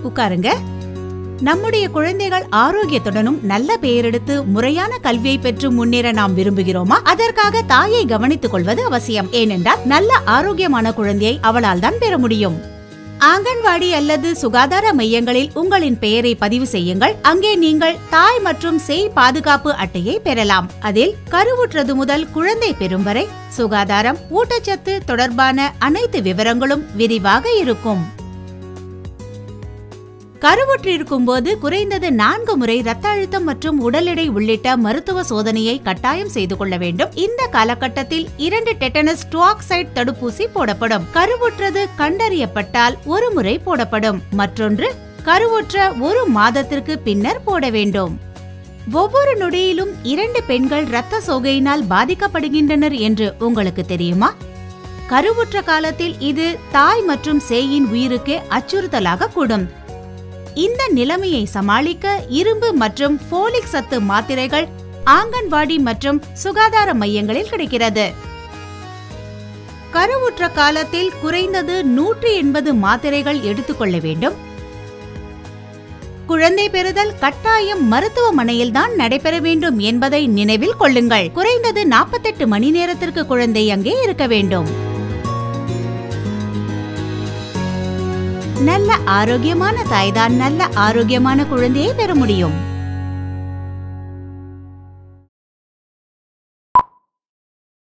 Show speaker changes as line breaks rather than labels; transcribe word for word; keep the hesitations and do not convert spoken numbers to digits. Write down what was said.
உட்காருங்க. நம்முடைய குழந்தைகள் ஆரோக்கியத்துடனும் நல்ல பெயரெடுத்து முறையான கல்வியை பெற்று முன்னேற நாம் விரும்புகிறோமா? அதற்காக தாயை கவனித்துக் கொள்வது அவசியம். ஏனென்றால் நல்ல ஆரோக்கியமான குழந்தையை அவளால் தான் பெற முடியும். ஆங்கன்வாடி அல்லது சுகாதார மையங்களில் உங்களின் பெயரை பதிவு செய்யுங்கள். அங்கே நீங்கள் தாய் மற்றும் சேய் பாதுகாப்பு அட்டையை பெறலாம். அதில் கருவுற்றது முதல் குழந்தை பெறும் வரை சுகாதாரம், ஊட்டச்சத்து தொடர்பான அனைத்து விவரங்களும் விரிவாக இருக்கும். கருவுற்றிருக்கும் போது குறைந்தது நான்கு முறை இரத்த அழுத்தம் மற்றும் உடல் எடை உள்ளிட்ட மருத்துவ சோதனையை கட்டாயம் செய்து கொள்ள வேண்டும். இந்த காலகட்டத்தில் இரண்டு டெட்டனஸ் டுவாக்சைட் தடுப்பூசி போடப்படும். கருவுற்றது கண்டறியப்பட்டால் ஒரு முறை போடப்படும். மற்றொன்று கருவுற்ற ஒரு மாதத்திற்கு பின்னர் போட வேண்டும். ஒவ்வொரு நொடியிலும் இரண்டு பெண்கள் இரத்த சோகையினால் பாதிக்கப்படுகின்றனர் என்று உங்களுக்கு தெரியுமா? கருவுற்ற காலத்தில் இது தாய் மற்றும் சேயின் உயிருக்கு அச்சுறுத்தலாக கூடும். இந்த நிலைமையை சமாளிக்க இரும்பு மற்றும் போலிக் சத்து மாத்திரைகள் ஆங்கன்வாடி மற்றும் சுகாதார மையங்களில் கிடைக்கிறது. கருவுற்ற காலத்தில் குறைந்தது நூற்றி எண்பது மாத்திரைகள் எடுத்துக்கொள்ள வேண்டும். குழந்தை பெறுதல் கட்டாயம் மருத்துவமனையில் தான் நடைபெற வேண்டும் என்பதை நினைவில் கொள்ளுங்கள். குறைந்தது நாற்பத்தெட்டு மணி நேரத்திற்கு குழந்தை அங்கே இருக்க வேண்டும். நல்ல ஆரோக்கியமான தாய்தான் நல்ல ஆரோக்கியமான குழந்தையை பெற முடியும்.